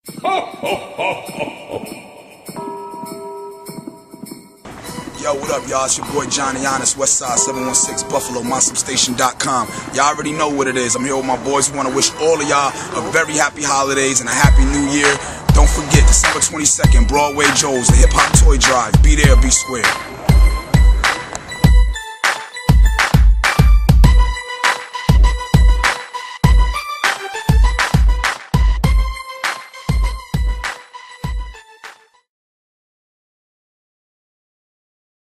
Yo, what up, y'all? It's your boy Jhony, Onist, Westside 716 Buffalo, MySubStation.com. Y'all already know what it is. I'm here with my boys. We want to wish all of y'all a very happy holidays and a happy new year. Don't forget, December 22nd, Broadway Joe's, the hip hop toy drive. Be there, be square.